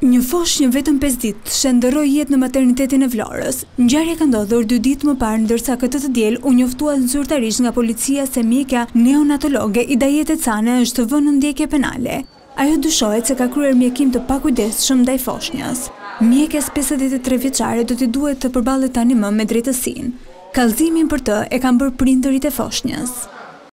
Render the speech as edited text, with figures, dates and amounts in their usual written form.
Një foshnjë vetëm 5 ditë shndërroi jetë në maternitetin e Vlorës. Ngjarja ka ndodhur 2 ditë më parë, ndërsa këtë të diel u njoftua zyrtarisht nga policia se mjekja neonatologe Idajete Cane është vënë në ndjekje penale. Ajo dyshohet se ka kryer mjekim të pakujdesshëm ndaj foshnjës. Mjekes 53 vjeçare do t'i duhet të përballet tani më me drejtësinë. Kallëzimin për të e kanë bërë prindërit e foshnjës.